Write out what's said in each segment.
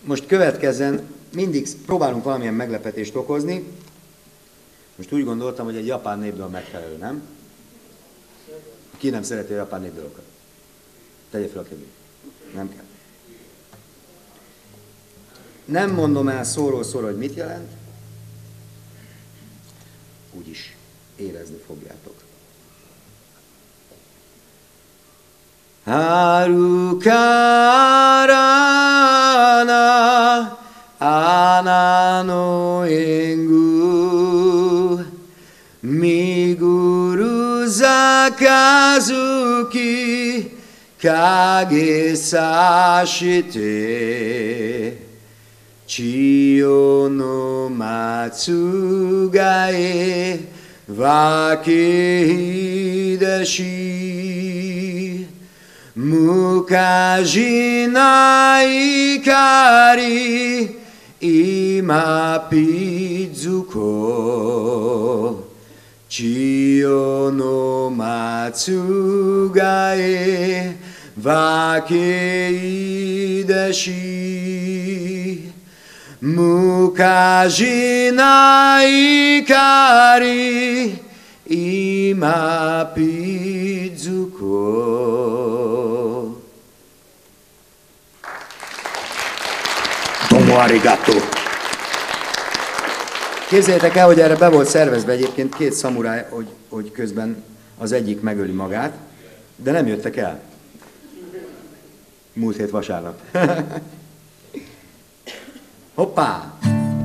most következzen, mindig próbálunk valamilyen meglepetést okozni. Most úgy gondoltam, hogy egy japán népdal megfelelő, nem? Ki nem szereti a japán népdalokat? Tegye fel a kezét. Nem kell. Nem mondom el szóról szóra, hogy mit jelent. Úgyis érezni fogjátok. Harukarana ana no engu Miguru zakazuki kage sashite Chiyo no matsugae wake hideshi Mukaji na ikari ima pizuko Chiyo no matsugae wake hideshi Mukaji na ikari ima pizuko. Domo arigato. Képzeljétek el, hogy erre be volt szervezve egyébként két szamuráj, hogy közben az egyik megöli magát, de nem jöttek el. Múlt hét vasárnap. Hoppá!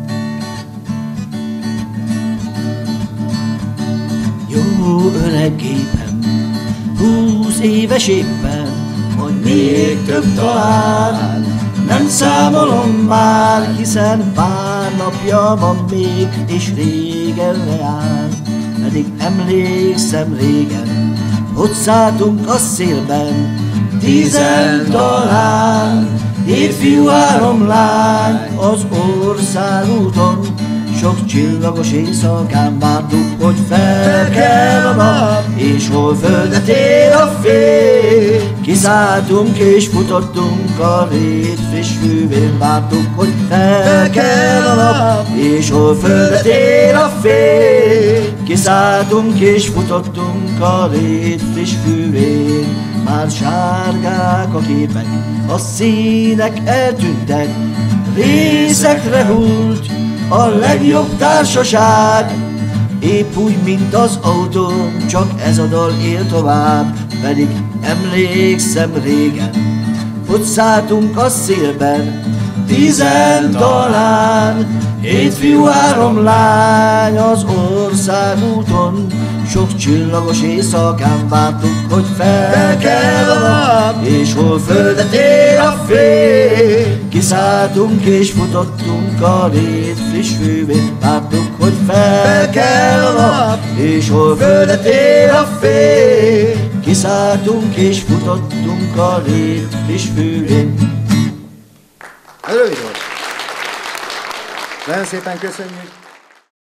Jó öreg gépem, 20 éves éppen, hogy még több talán. Nem számolom már, hiszen pár napja van még, és régen leáll. Pedig emlékszem régen, ott szálltunk a szélben, 10 talán. 7 fiú, 3 lány az országúton, sok csillagos éjszakán vártuk, hogy felkel a nap, és hol földet ér a fény. Kiszálltunk és futottunk a rét friss hűvén, vártuk, hogy felkel a nap, és hol földet ér a fény. Kiszálltunk és futottunk a rét friss hűvén. Már sárgák a képek, a színek eltűntek, részekre hult a legjobb társaság. Épp úgy, mint az autóm, csak ez a dal él tovább. Pedig emlékszem régen, hogy szálltunk a szélben, 10 talán. 7 fiú, 3 lány az országúton, sok csillagos éjszakán vártuk, hogy felkel a nap, és hol földet ér a fény. Kiszálltunk és futottunk a rét friss hűvén, vártuk, hogy felkel a nap, és hol földet ér a fény. Kiszálltunk és futottunk a rét friss hűvén. Rövid volt. Nagyon szépen köszönjük.